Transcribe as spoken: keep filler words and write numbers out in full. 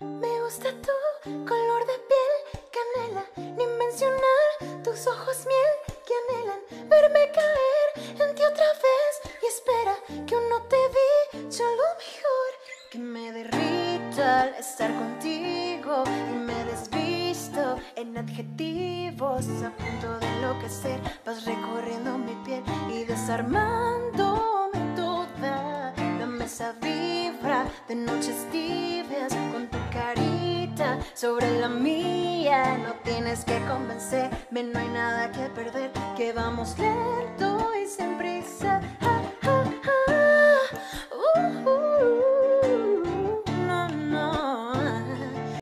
Me gusta tu color de piel, canela, ni mencionar tus ojos miel que anhelan verme caer en ti otra vez. Y espera que aún no te vi, yo lo mejor que me derrita al estar contigo y me desvisto en adjetivos. A punto de enloquecer, vas recorriendo mi piel y desarmándome toda. Dame esa vibra de noches tibias con tu carita sobre la mía. No tienes que convencerme, no hay nada que perder, que vamos lento y sin prisa.